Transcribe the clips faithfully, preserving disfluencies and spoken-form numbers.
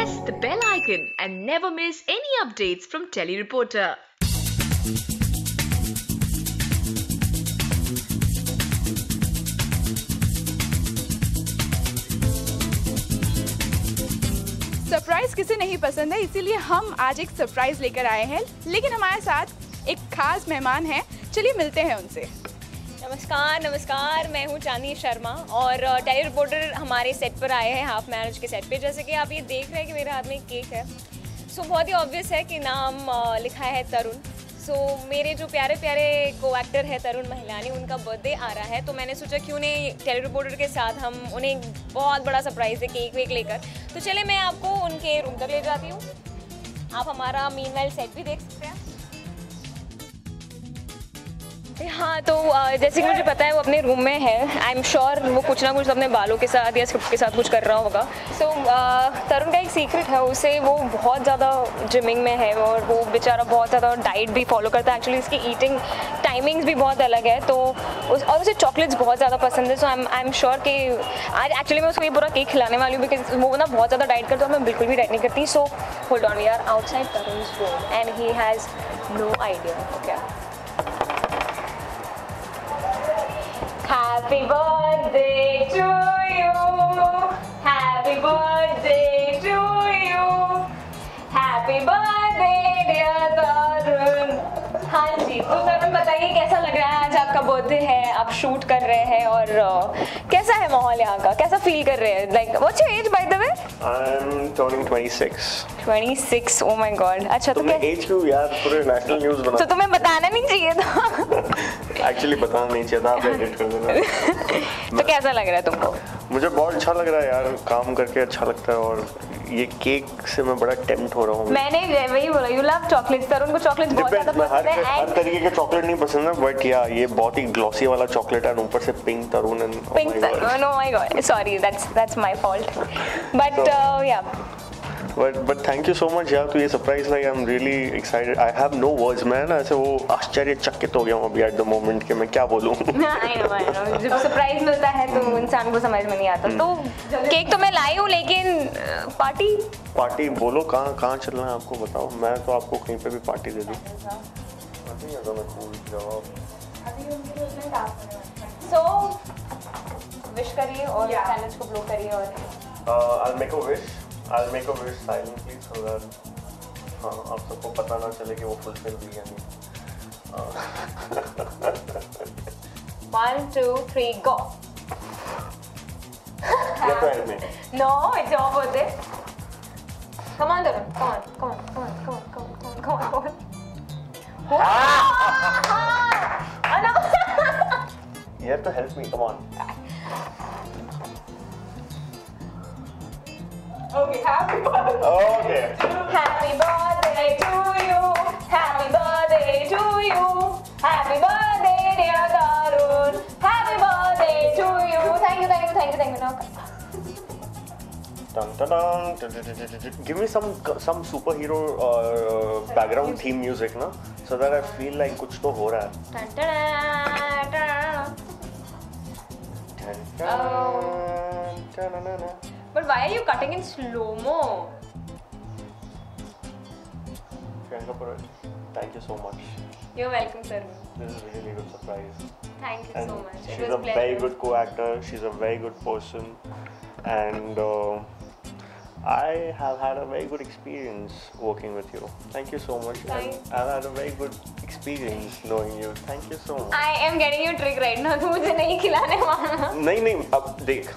press the bell icon and never miss any updates from Telly Reporter. Surprise किसे नहीं पसंद है, इसीलिए हम आज एक सरप्राइज लेकर आए हैं। लेकिन हमारे साथ एक खास मेहमान हैं, चलिए मिलते हैं उनसे। नमस्कार नमस्कार मैं हूँ चांदनी शर्मा और टेली रिपोर्टर हमारे सेट पर आए हैं, हाफ मैरिज के सेट पे। जैसे कि आप ये देख रहे हैं कि मेरे हाथ में एक केक है। सो so, बहुत ही ऑब्वियस है कि नाम लिखा है तरुण। सो so, मेरे जो प्यारे प्यारे को एक्टर है तरुण महिलानी, उनका बर्थडे आ रहा है, तो मैंने सोचा क्यों नहीं टेली रिपोर्टर के साथ हम उन्हें बहुत बड़ा सरप्राइज़ है केक वेक लेकर। तो चले मैं आपको उनके रूम तक ले जाती हूँ। आप हमारा मीनवाइल सेट भी देख सकते हैं। हाँ, तो जैसे कि मुझे पता है वो अपने रूम में है। आई एम श्योर वो कुछ ना कुछ अपने बालों के साथ या स्क्रिप्ट के साथ कुछ कर रहा होगा। सो so, तरुण का एक सीक्रेट है, उसे वो बहुत ज़्यादा जिमिंग में है और वो बेचारा बहुत ज़्यादा डाइट भी फॉलो करता है। एक्चुअली इसकी ईटिंग टाइमिंग्स भी बहुत अलग है, तो उस और उसे चॉकलेट्स बहुत ज़्यादा पसंद है। So I am I am sure कि आज एक्चुअली मैं उसको ये पूरा केक खिलाने वाली हूँ, बिकॉज वो ना बहुत ज़्यादा डाइट करता है और मैं बिल्कुल भी डाइट नहीं करती। So hold on, we are outside Tarun's room and he has no idea. Okay, Happy birthday to you, happy birthday to you, happy birthday dear Tarun। हाँ जी, तो तरुण बताइए कैसा लग रहा है, आज आपका बर्थडे है, आप शूट कर रहे हैं और uh, कैसा है माहौल यहाँ का, कैसा फील कर रहे हैं? Like what's your age by the way? I am turning twenty-six। twenty-six, oh my god। अच्छा, तो क्या एज क्यों यार, पूरे नेशनल न्यूज़ बना। तो तुम्हें बताना नहीं चाहिए था। एक्चुअली बताना नहीं चाहिए था, आप एडिट कर देना। तो कैसा लग रहा है तुमको? मुझे बहुत अच्छा लग रहा है यार, काम करके अच्छा लगता है और ये केक से मैं बड़ा टेम्प्ट हो रहा हूँ। मैंने वही बोला, यू लव चॉकलेट्स। तरुण को चॉकलेट बहुत ज़्यादा पसंद है। हर तरीके के चॉकलेट नहीं पसंद है, बट या ये बहुत ही ग्लॉसी वाला चॉकलेट है, ऊपर से pink Tarun and pink Tarun. Oh my god, sorry, that's that's my fault, but yeah But but thank you so much यार, तो ये surprise like I am really excited. I have no words. मैं ना ऐसे वो आश्चर्यचकित हो गया हूँ अभी एट द मोमेंट कि मैं क्या बोलूँ। आई नो आई नो, जब सरप्राइज मिलता है तो इंसान को समझ में नहीं आता। तो केक तो मैं लाई हूँ, लेकिन पार्टी पार्टी बोलो, कहाँ कहाँ चलना है आपको बताओ, मैं तो आपको कहीं पे भी पार्टी दे दूँ। सो विश करिए और कैंडल्स को ब्लो करिए और I'll make a wish. I'll make a wish silently so that हाँ आप सबको पता ना चले कि वो fulfill हुई या नहीं। One, two, three, go. या तो end में। No, it's your birthday. Come on, Tarun. Come on, come on, come on, come on, come on, come on, come on. Oh no! You have to help me. Come on. Okay, happy birthday. Okay. Happy birthday to you. Happy birthday to you. Happy birthday dear Tarun. Happy birthday to you. Thank you, thank you, thank you, thank you. Dun, dun, dun. Give me some some superhero uh, background theme music ना, so that I feel like कुछ तो हो रहा है। Dun, dun, dun. Dun, dun, dun, dun, dun. But why are you cutting in slow-mo? Priyanka Purohit, thank you so much. You're welcome, sir. This is a really good surprise. Thank you And so much. It she's was a pleasure. very good co-actor. She's a very good person, and uh, I have had a very good experience working with you. Thank you so much. Thank And I've had a very good experience knowing you. Thank you so much. I am getting you trick right now. तू मुझे नहीं खिलाने वाला। नहीं नहीं, अब देख।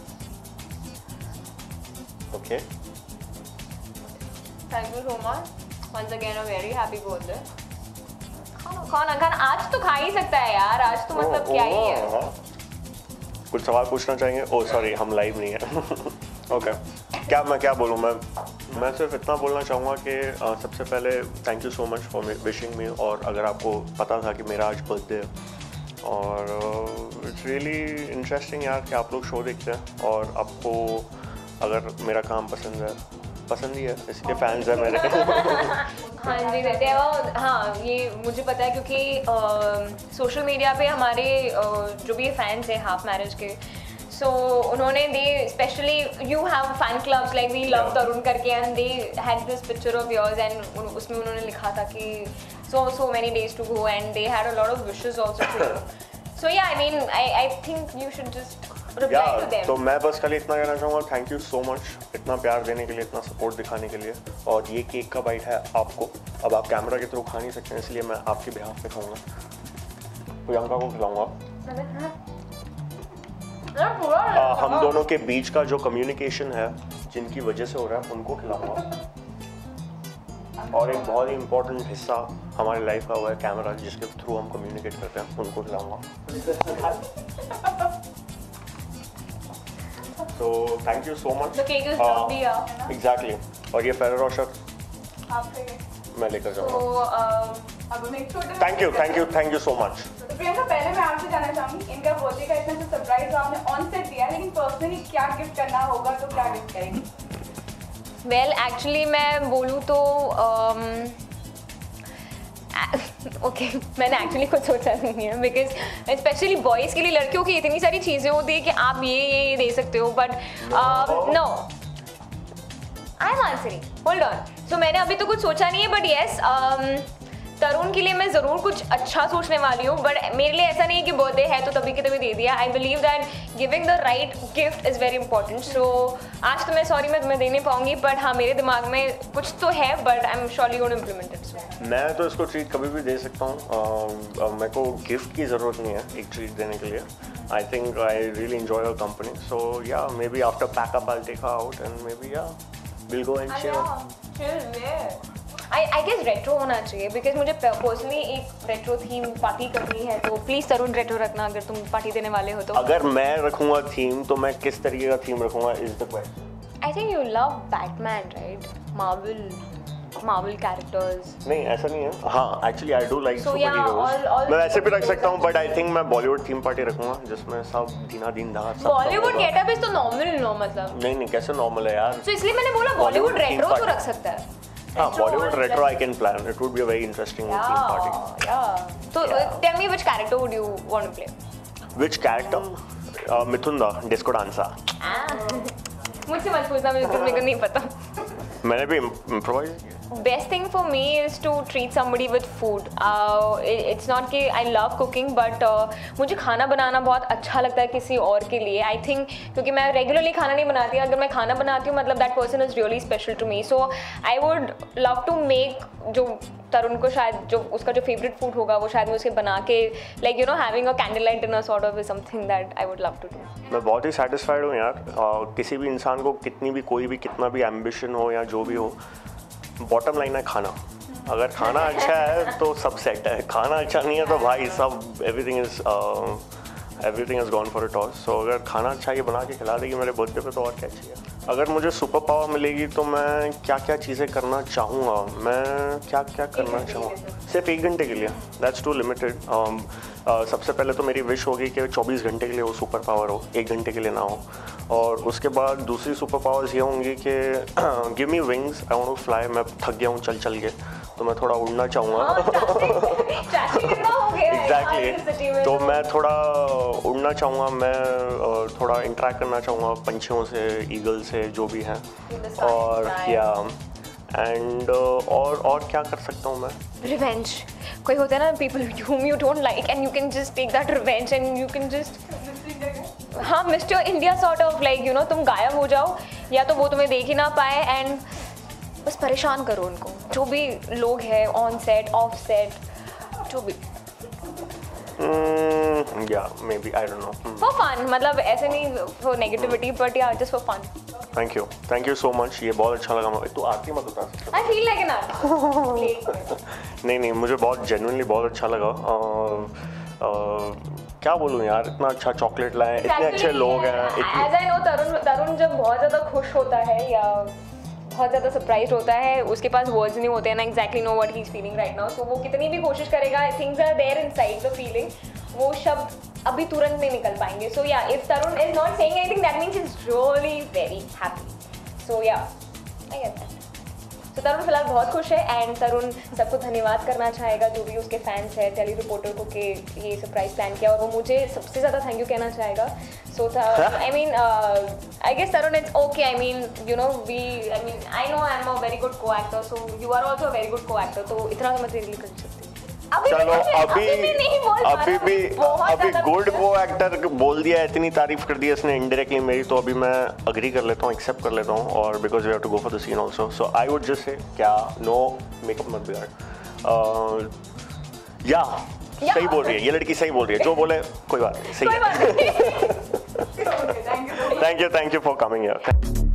Okay. Thank you so much. Once again, a very happy birthday. खाना खाना खाना आज तो खा ही सकता है यार, आज तो मतलब Oh, क्या oh, ही है। हाँ। कुछ सवाल पूछना चाहेंगे? ओह सॉरी, हम लाइव नहीं है। ओके, क्या मैं क्या बोलूँ, मैं मैं सिर्फ इतना बोलना चाहूँगा कि uh, सबसे पहले thank you so much for wishing me. और अगर आपको पता था कि मेरा आज बर्थडे है, और इट्स रियली इंटरेस्टिंग यार कि आप लोग शो देखते हैं और आपको अगर मेरा काम पसंद है, पसंद ही है, इसलिए फैंस है मेरे। हाँ जी रहते हैं वो। हाँ, ये मुझे पता है क्योंकि सोशल मीडिया पे हमारे uh, जो भी फैंस हैं हाफ मैरिज के, So उन्होंने they especially you have fan clubs like we love Yeah. Tarun करके and they had this picture of yours and उन- उसमें उन्होंने लिखा था कि so so many days to go and they had a lot of wishes also to you. So yeah, I mean I I think you should just reply Yeah, to them. तो मैं बस खाली इतना कहना चाहूँगा, थैंक यू सो मच इतना प्यार देने के लिए, इतना सपोर्ट दिखाने के लिए। और ये केक का बाइट है आपको, अब आप कैमरा के थ्रू खा नहीं सकते हैं, इसलिए मैं आपके बिहाफ पे खाऊंगा, प्रियंका को खिलाऊंगा। आ, हम दोनों के बीच का जो कम्युनिकेशन है, जिनकी वजह से हो रहा है, उनको खिलाऊंगा। और एक बहुत ही इम्पोर्टेंट हिस्सा हमारी लाइफ का हुआ है कैमरा, जिसके थ्रू हम कम्युनिकेट करते हैं, उनको खिलाऊंगा। So thank you so much. The cake is Uh, lovely, yeah. Exactly. और ये फेरो रोशर आपके मैं लेकर So जाऊंगा। um, अब हम एक छोटे thank you thank you thank you so much. तो प्रियंका, पहले मैं आपसे जानना चाहूंगी, इनका बर्थडे का इतना जो सरप्राइज आपने ऑन सेट दिया, लेकिन पर्सनली क्या गिफ्ट करना होगा तो क्या गिफ्ट करेंगी? वेल एक्चुअली मैं बोलूँ तो ओके मैंने एक्चुअली कुछ सोचा नहीं है, बिकॉज स्पेशली बॉयज़ के लिए, लड़कियों की इतनी सारी चीज़ें होती है कि आप ये ये ये दे सकते हो, but no I am answering, hold on. So मैंने अभी तो कुछ सोचा नहीं है, बट येस तरुण के लिए मैं ज़रूर कुछ अच्छा सोचने वाली हूँ, बट मेरे लिए ऐसा नहीं है कि बर्थडे है तो तभी के तभी दे दिया। I believe that giving the right gift is very important. So आज तो मैं सॉरी मैं तुम्हें दे नहीं पाऊंगी, बट हाँ मेरे दिमाग में कुछ तो है, but I am surely going to implement it. मैं तो इसको ट्रीट कभी भी दे सकता हूँ, मेरे को गिफ्ट की ज़रूरत नहीं है एक ट्रीट देने के लिए। I think I really enjoy your company, so yeah maybe after packup I take out and maybe yeah will go and share. I I guess retro होना चाहिए, बिकॉज मुझे पर्सनली एक retro theme party करनी है, तो please Tarun retro रखना अगर तुम पार्टी देने वाले हो तो। अगर मैं रखूँगा थीम तो मैं किस तरीके का थीम रखूँगा is the question. I think you love Batman right, Marvel Marvel characters. नहीं ऐसा नहीं है, हाँ actually I do like So, super yeah, all- heroes. all मैं वैसे भी रख superheroes सकता हूँ, are- बट आई थिंक मैं बॉलीवुड थीम पार्टी रखूँगा जिसमें सब दीना दीन दार सब बॉलीवुड सब होगा। गेटअप इज तो नॉर्मल नो मतलब, नहीं नहीं कैसे नॉर्मल है यार। तो इसलिए मैंने बोला बॉलीवुड Bollywood theme रेट्रो तो party. रख सकता है। हाँ Retro बॉलीवुड और retro plus- I can plan, it would be a very interesting theme party. Yeah, yeah. So Yeah. uh, tell me which character would you want to play? Which character? Mithun da disco dancer. मुझसे मत पूछना, मुझे तो मेरे को नहीं पता। मैंने भी इम्प्रोवाइज किया। Best thing for me is to treat somebody with food. Uh, it- it's not कि I love cooking, but uh, मुझे खाना बनाना बहुत अच्छा लगता है किसी और के लिए। I think क्योंकि मैं regularly खाना नहीं बनाती, अगर मैं खाना बनाती हूँ मतलब that person is really special to me. So I would love to make जो तरुण को शायद जो उसका जो favorite food होगा वो शायद मैं उसके बना के like you know having a candlelight dinner sort of is something that I would love to do. मैं बहुत ही सेटिस्फाइड हूँ यार। uh, किसी भी इंसान को कितनी भी कोई भी कितना भी एम्बिशन हो या जो भी हो, बॉटम लाइन है खाना। अगर खाना अच्छा है तो सब सेट है, खाना अच्छा नहीं है तो भाई सब everything is everything is gone for a toss. So अगर खाना अच्छा ये बना के खिला देगी मेरे बर्थडे पे तो और क्या चाहिए। अगर मुझे सुपर पावर मिलेगी तो मैं क्या क्या चीज़ें करना चाहूँगा, मैं क्या क्या करना चाहूँगा सिर्फ एक घंटे के लिए, दैट्स टू लिमिटेड। सबसे पहले तो मेरी विश होगी कि चौबीस घंटे के लिए वो सुपर पावर हो, एक घंटे के लिए ना हो। और उसके बाद दूसरी सुपर पावर्स ये होंगी कि give me wings, I want to fly. मैं थक गया हूँ चल चल के, तो मैं थोड़ा उड़ना चाहूँगा। एग्जैक्टली, तो मैं थोड़ा उड़ना चाहूँगा, मैं uh, थोड़ा इंटरेक्ट करना चाहूँगा पंछियों से, ईगल से, जो भी हैं। और या एंड और और क्या कर सकता हूँ मैं? Revenge. कोई होता है ना people whom you don't like and you can just take that revenge and you can just हाँ mister India sort of like you know तुम गायब हो जाओ या तो वो तुम्हें देख ही ना पाए एंड बस परेशान करो उनको, जो भी लोग हैं ऑन सेट ऑफ सेट जो भी। Yeah maybe I don't know, for fun, मतलब ऐसे नहीं for negativity but yeah just for fun. Thank you thank you so much, ये बहुत अच्छा लगा मुझे। तू आरती मत उतार सकता? I feel like an artist. नहीं नहीं मुझे बहुत जेन्युइनली बहुत अच्छा लगा। uh, uh, क्या बोलूँ यार, इतना अच्छा चॉकलेट लाए, इतने अच्छे लोग हैं। एज आई नो तरुण तरुण जब बहुत ज़्यादा खुश होता है या बहुत ज़्यादा सरप्राइज होता है, उसके पास वर्ड्स नहीं होते हैं ना exactly no what he is feeling right now. So वो कितनी भी कोशिश करेगा, things are there inside the feeling, वो शब्द अभी तुरंत नहीं निकल पाएंगे। So yeah if Tarun is not saying anything that means he is really very happy. So yeah I get that. तो तरुण फिलहाल बहुत खुश है एंड तरुण सबको धन्यवाद करना चाहेगा जो भी उसके फैंस हैं टेली रिपोर्टर को कि ये सरप्राइज प्लान किया और वो मुझे सबसे ज़्यादा थैंक यू कहना चाहेगा. So I mean I guess Tarun it's okay. I mean you know we I mean I know I am a very good co actor so you are also a very good co actor. तो इतना तो मैं तेरे लिए कर सकती हूँ. अभी चलो भी, अभी अभी भी नहीं बोल पा अभी रहा, भी अभी ज्यादा गुड खुश है. को एक्टर बोल दिया, इतनी तारीफ कर दी इसने इनडायरेक्टली मेरी, तो अभी मैं अग्री कर लेता हूँ, एक्सेप्ट कर लेता हूँ. और because we have to go for the scene also, so I would just say क्या नो मेकअप मत बिगाड़. या सही बोल रही है ये लड़की, सही बोल रही है, जो बोले कोई बात नहीं, सही कोई है. बात नहीं. Thank you thank you for coming here.